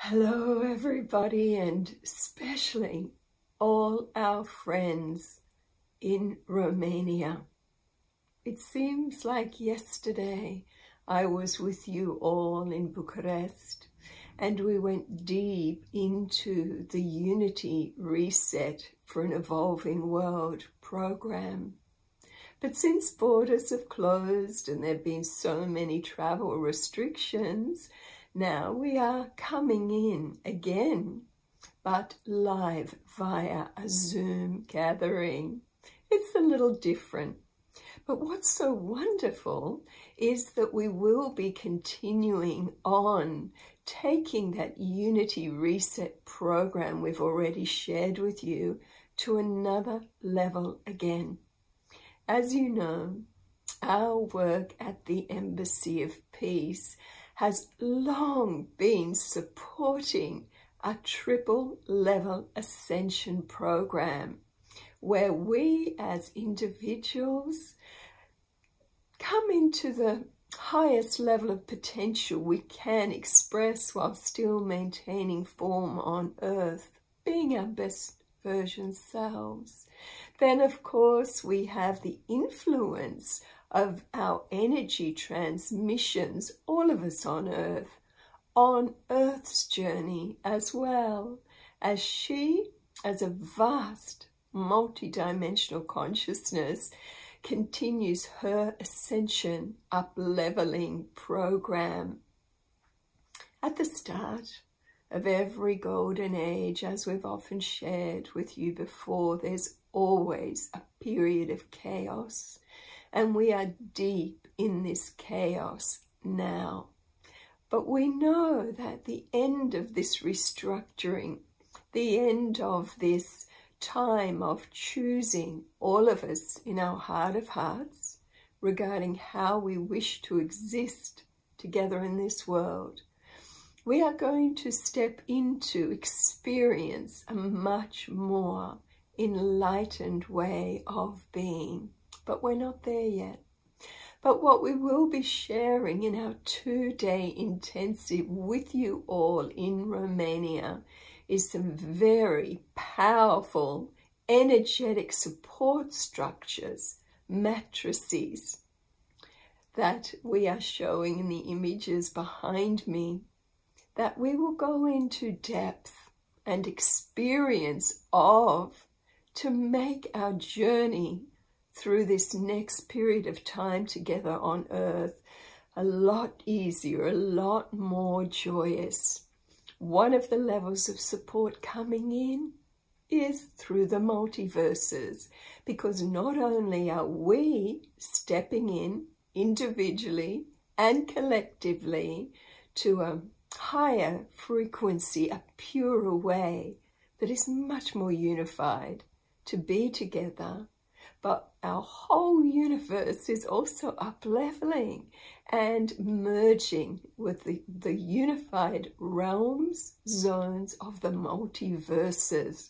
Hello everybody, and especially all our friends in Romania. It seems like yesterday I was with you all in Bucharest and we went deep into the Unity Reset for an Evolving World program. But since borders have closed and there have been so many travel restrictions, now we are coming in again, but live via a Zoom gathering. It's a little different. But what's so wonderful is that we will be continuing on taking that Unity Reset program we've already shared with you to another level again. As you know, our work at the Embassy of Peace has long been supporting a triple-level ascension program where we as individuals come into the highest level of potential we can express while still maintaining form on earth, being our best version selves. Then, of course, we have the influence of our energy transmissions, all of us on Earth's journey, as well as she, as a vast multi-dimensional consciousness, continues her ascension, up-leveling program. At the start of every golden age, as we've often shared with you before, there's always a period of chaos. And we are deep in this chaos now. But we know that the end of this restructuring, the end of this time of choosing, all of us in our heart of hearts, regarding how we wish to exist together in this world, we are going to step into, experience a much more enlightened way of being. But we're not there yet. But what we will be sharing in our 2-day intensive with you all in Romania is some very powerful energetic support structures, matrices, that we are showing in the images behind me, that we will go into depth and experience of to make our journey through this next period of time together on Earth a lot easier, a lot more joyous. One of the levels of support coming in is through the multiverses, because not only are we stepping in individually and collectively to a higher frequency, a purer way that is much more unified to be together, but our whole universe is also up-leveling and merging with the unified realms, zones of the multiverses.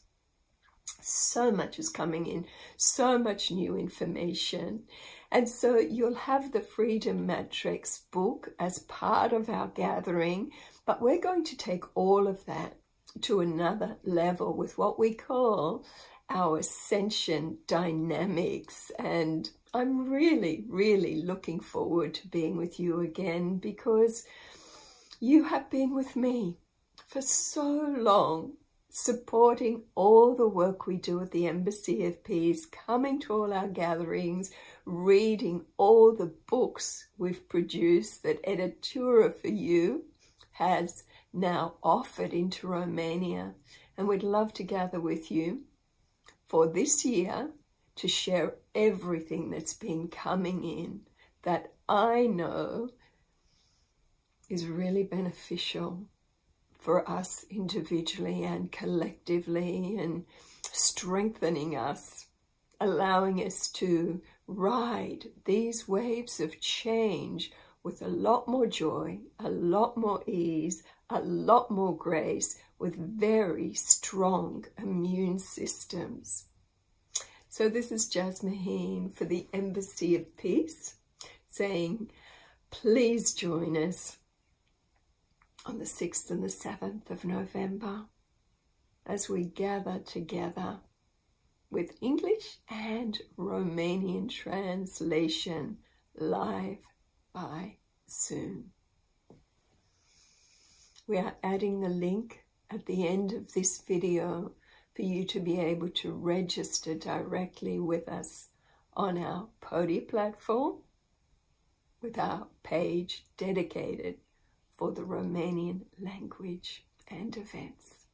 So much is coming in, so much new information. And so you'll have the Freedom Matrix book as part of our gathering, but we're going to take all of that to another level with what we call our ascension dynamics. And I'm really, really looking forward to being with you again, because you have been with me for so long, supporting all the work we do at the Embassy of Peace, coming to all our gatherings, reading all the books we've produced that Editura for You has now offered into Romania. And we'd love to gather with you for this year to share everything that's been coming in that I know is really beneficial for us individually and collectively, and strengthening us, allowing us to ride these waves of change with a lot more joy, a lot more ease, a lot more grace, with very strong immune systems. So this is Jasmine for the Embassy of Peace, saying, please join us on the 6th and the 7th of November as we gather together with English and Romanian translation live by Zoom. We are adding the link at the end of this video for you to be able to register directly with us on our Podia platform with our page dedicated for the Romanian language and events.